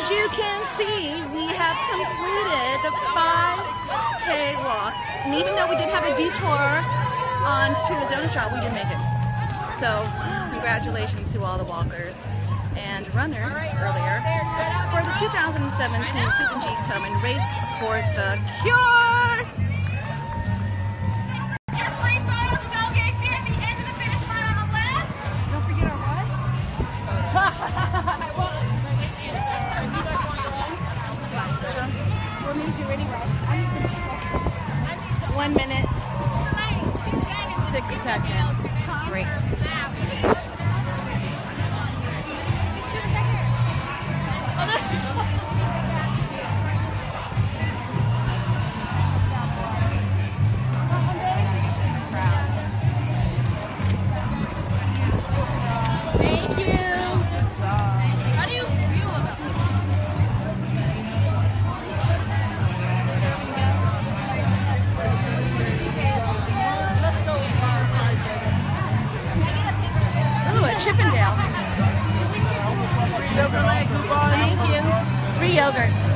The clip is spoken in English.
As you can see, we have completed the 5K walk. And even though we did have a detour onto the donut shop, we did make it. So, congratulations to all the walkers and runners earlier for the 2017 Susan G. Komen Race for the Cure. Don't forget our what? What means you're ready, right? 1 minute, 6 seconds. Great. Chippendale. Free yogurt. Thank you. Free yogurt.